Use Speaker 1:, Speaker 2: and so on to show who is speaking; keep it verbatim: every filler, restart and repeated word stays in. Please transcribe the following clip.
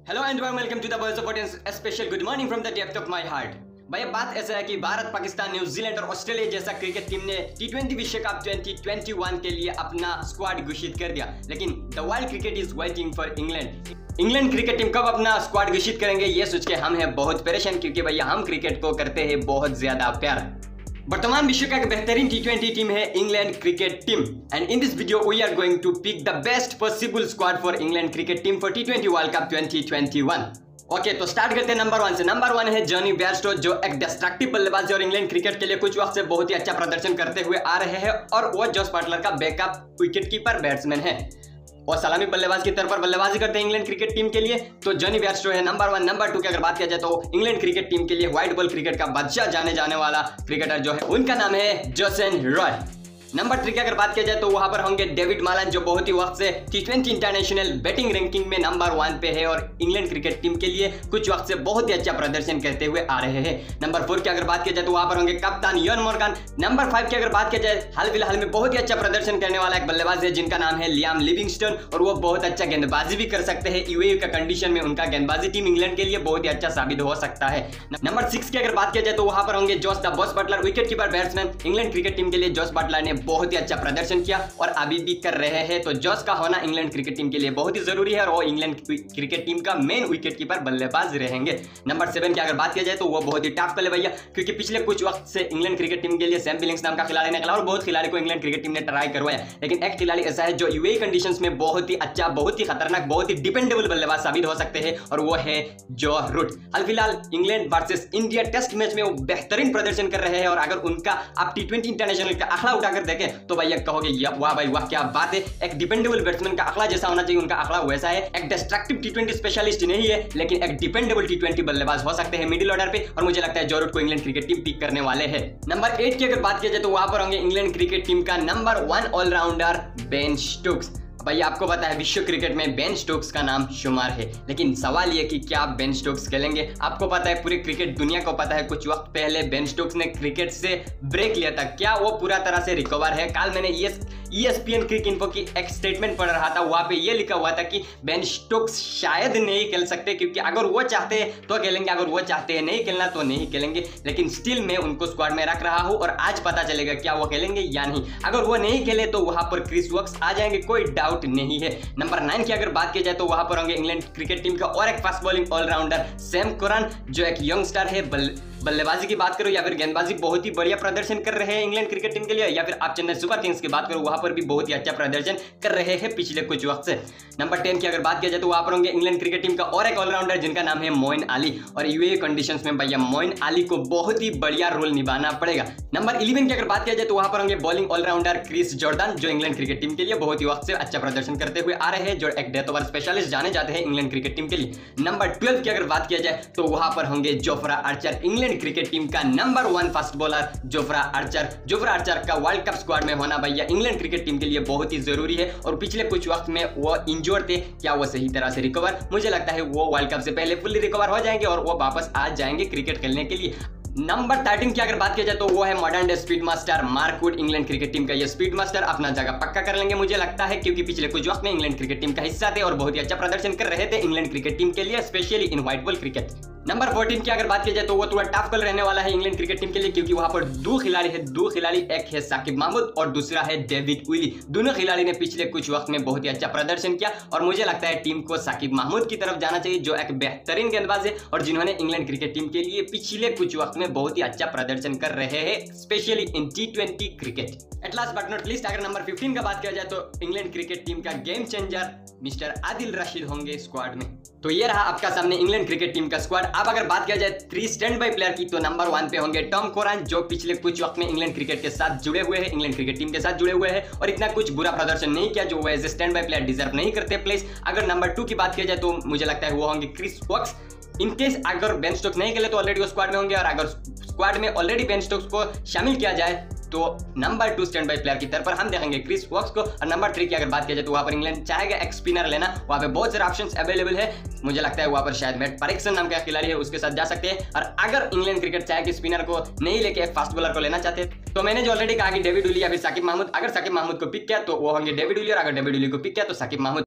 Speaker 1: Hello and welcome to the voice of audience, special good morning from the depth of my heart. भाई बात ऐसा है कि Bharat, Pakistan, New Zealand और ऑस्ट्रेलिया जैसा क्रिकेट टीम ने टी ट्वेंटी विश्व कप ट्वेंटी ट्वेंटी वन के लिए अपना स्क्वाड घोषित कर दिया, लेकिन the world cricket is waiting for England. England cricket team कब अपना स्क्वाड घोषित करेंगे ये सोच के हम हैं बहुत परेशान, क्योंकि भैया हम क्रिकेट को करते हैं बहुत ज्यादा प्यार। वर्तमान विश्व का एक बेहतरीन टी ट्वेंटी टीम है England cricket team, and in this video we are going to pick the best possible squad for England cricket team for T twenty world cup twenty twenty one. Okay okay, तो start करते हैं number one से। Number one है Jonny Bairstow, जो एक destructive बल्लेबाज और England cricket के लिए कुछ वक्त से बहुत ही अच्छा प्रदर्शन करते हुए आ रहे हैं, और वो जोस बटलर का बैकअप विकेट कीपर बैट्समैन है और सलामी बल्लेबाज की तौर पर बल्लेबाजी करते हैं इंग्लैंड क्रिकेट टीम के लिए। तो जॉनी बेयरस्टो है नंबर वन। नंबर टू की अगर बात किया जाए तो इंग्लैंड क्रिकेट टीम के लिए व्हाइट बॉल क्रिकेट का बादशाह जाने जाने वाला क्रिकेटर जो है उनका नाम है जोसन रॉय। नंबर थ्री की अगर बात किया जाए तो वहां पर होंगे डेविड मालन, जो बहुत ही वक्त से T twenty international batting ranking में नंबर वन पे है और इंग्लैंड क्रिकेट टीम के लिए कुछ वक्त से बहुत ही अच्छा प्रदर्शन करते हुए आ रहे हैं। नंबर फोर की अगर बात किया जाए तो वहां पर होंगे कप्तान इयान मॉर्गन। नंबर फाइव की अगर बात किया जाए, हाल फिलहाल में बहुत ही अच्छा प्रदर्शन करने वाला एक बल्लेबाज है जिनका नाम है लियाम लिविंगस्टन, और वो बहुत अच्छा गेंदबाजी भी कर सकते हैं। यूएई का कंडीशन में उनका गेंदबाजी टीम इंग्लैंड के लिए बहुत ही अच्छा साबित हो सकता है। नंबर सिक्स की अगर बात किया जाए तो वहां पर होंगे Jos the boss Buttler, wicket keeper batsman. England cricket team के लिए जोस बटलर ने बहुत ही अच्छा प्रदर्शन किया और अभी भी कर रहे हैं, तो जोस का होना इंग्लैंड क्रिकेट टीम के लिए बहुत ही जरूरी है और वो इंग्लैंड क्रिकेट टीम का मेन विकेट कीपर बल्लेबाज रहेंगे। नंबर सेवन की अगर बात किया जाए तो वो बहुत ही टफ प्ले भैया, क्योंकि पिछले कुछ वक्त से इंग्लैंड क्रिकेट टीम के लिए सैम बिलिंग्स नाम का खिलाड़ी निकला और बहुत खिलाड़ी को इंग्लैंड क्रिकेट टीम ने ट्राई करवाया, लेकिन एक खिलाड़ी ऐसा है जो यूएई कंडीशंस में बहुत ही अच्छा, बहुत ही खतरनाक, बहुत ही डिपेंडेबल बल्लेबाज साबित हो सकते हैं, और वो है जो रूट। हाल फिलहाल England versus India test match में वो बेहतरीन प्रदर्शन कर रहे हैं, और अगर उनका आप टी ट्वेंटी इंटरनेशनल का आंकड़ा उठाकर देखें तो भैया कहोगे वाह भाई वाह क्या बात है, एक डिपेंडेबल बैट्समैन का आंकड़ा जैसा होना चाहिए उनका आंकड़ा वैसा है। एक डिस्ट्रक्टिव टी ट्वेंटी स्पेशलिस्ट नहीं है, लेकिन एक डिपेंडेबल टी ट्वेंटी बल्लेबाज हो सकते हैं मिडिल ऑर्डर पे, और मुझे लगता है जो रूट को इंग्लैंड क्रिकेट टीम पिक करने वाले हैं। नंबर एट की अगर बात किया जाए तो वहां पर होंगे इंग्लैंड क्रिकेट टीम का number one allrounder Ben Stokes. भाई आपको पता है विश्व क्रिकेट में बेन स्टोक्स का नाम शुमार है, लेकिन सवाल यह कि क्या बेन स्टोक्स खेलेंगे। आपको पता है, पूरी क्रिकेट दुनिया को पता है, कुछ वक्त पहले बेन स्टोक्स ने क्रिकेट से ब्रेक लिया था, क्या वो पूरा तरह से रिकवर है। कल मैंने E S P N Cricinfo की एक स्टेटमेंट पढ़ रहा था, वहां पे ये लिखा हुआ था कि बेन स्टोक्स शायद नहीं खेल सकते, क्योंकि अगर वो चाहते हैं तो खेलेंगे, अगर वो चाहते हैं नहीं खेलना तो नहीं खेलेंगे, लेकिन स्टिल मैं उनको स्क्वाड में रख रहा हूं और आज पता चलेगा क्या वो खेलेंगे या नहीं। अगर वो नहीं खेले तो वहां पर क्रिस वोक्स आ जाएंगे, कोई डाउट नहीं है। नंबर नाइन की अगर बात की जाए तो वहां पर होंगे इंग्लैंड क्रिकेट टीम का और एक fast bowling allrounder Sam Curran, जो एक यंगस्टर है। बल बल्लेबाजी की बात करो या फिर गेंदबाजी बहुत ही बढ़िया प्रदर्शन कर रहे हैं इंग्लैंड क्रिकेट टीम के लिए, या फिर आप चेन्नई सुपर किंग्स की बात करो वहां पर भी बहुत ही अच्छा प्रदर्शन कर रहे हैं पिछले कुछ वक्त से। नंबर टेन की अगर बात किया जाए तो वहां पर होंगे इंग्लैंड क्रिकेट टीम का और एक ऑलराउंडर जिनका नाम है मोइन अली, और यूएई कंडीशंस में भैया मोइन अली को बहुत ही बढ़िया रोल निभाना पड़ेगा। नंबर इलेवन की अगर बात किया जाए तो वहां पर होंगे बॉलिंग ऑलराउंडर क्रिस जॉर्डन, जो इंग्लैंड क्रिकेट टीम के लिए बहुत ही वक्त से अच्छा प्रदर्शन करते हुए आ रहे हैं, जो एक डेथ ओवर स्पेशलिस्ट जाने जाते हैं इंग्लैंड क्रिकेट टीम के लिए। नंबर ट्वेल्व की अगर बात किया जाए तो वहां पर होंगे Jofra Archer, England cricket team का number one fast bowler Jofra Archer. Jofra Archer का वर्ल्ड कप स्क्वाड में होना भैया इंग्लैंड क्रिकेट टीम के लिए बहुत ही जरूरी है, और पिछले कुछ वक्त में वो इंजोर्ड थे, क्या वो सही तरह से रिकवर, मुझे लगता है वो वर्ल्ड कप से पहले फुल्ली रिकवर हो जाएंगे और वो वापस आ जाएंगे क्रिकेट खेलने के लिए। नंबर थर्टीन की अगर बात किया जाए तो वो है modern day speed master Mark Wood, England cricket team का ये स्पीड मास्टर अपना जगह पक्का कर लेंगे मुझे लगता है, क्योंकि पिछले कुछ वक्त में इंग्लैंड क्रिकेट टीम का हिस्सा थे और बहुत ही अच्छा प्रदर्शन कर रहे थे इंग्लैंड क्रिकेट टीम के लिए, specially in white ball cricket. Number fourteen की अगर बात की जाए तो वो थोड़ा टफ कल रहने वाला है इंग्लैंड क्रिकेट टीम के लिए, क्योंकि वहां पर दो खिलाड़ी है दो खिलाड़ी एक है साकिब महमूद और दूसरा है डेविड विली। दोनों खिलाड़ी ने पिछले कुछ वक्त में बहुत ही अच्छा प्रदर्शन किया, और मुझे लगता है टीम को साकिब महमूद की तरफ जाना चाहिए, जो एक बेहतरीन गेंदबाज है और जिन्होंने इंग्लैंड क्रिकेट टीम के लिए पिछले कुछ वक्त में बहुत ही अच्छा प्रदर्शन कर रहे हैं, specially in T twenty cricket. At last but not least अगर नंबर फिफ्टीन का बात किया जाए तो इंग्लैंड क्रिकेट टीम का game changer mister Adil Rashid होंगे स्क्वाड में। तो ये रहा आपका सामने इंग्लैंड क्रिकेट टीम का स्क्वाड। अब अगर बात किया जाए थ्री स्टैंड बाय प्लेयर की तो नंबर वन पे होंगे टॉम कोरान, जो पिछले कुछ वक्त में इंग्लैंड क्रिकेट के साथ जुड़े हुए हैं, इंग्लैंड क्रिकेट टीम के साथ जुड़े हुए हैं और इतना कुछ बुरा प्रदर्शन नहीं किया जो वो as a stand bye player deserve नहीं करते प्लेस। अगर नंबर टू की बात किया जाए तो मुझे लगता है वो होंगे क्रिस वोक्स। इनकेस अगर बेन स्टोक्स नहीं खेले तो ऑलरेडी वो स्क्वाड में होंगे, और अगर स्क्वाड में ऑलरेडी बेन स्टोक्स को शामिल किया जाए तो number two stand by player की तरफ पर हम देखेंगे क्रिस वोक्स को। और नंबर थ्री की अगर बात किया जाए तो वहां पर इंग्लैंड चाहेगा एक स्पिनर लेना, वहां पे बहुत सारे ऑप्शंस अवेलेबल है, मुझे लगता है वहां पर शायद मैट परिक्सन नाम का खिलाड़ी है उसके साथ जा सकते हैं। और अगर इंग्लैंड क्रिकेट चाहे कि स्पिनर को नहीं लेके एक फास्ट बॉलर को लेना चाहते हैं तो मैंने जो ऑलरेडी कहा कि डेविड विली या फिर साकिब महमूद, अगर साकिब महमूद को पिक किया तो वो होंगे डेविड विली, और अगर डेविड विली को पिक किया तो साकिब महमूद।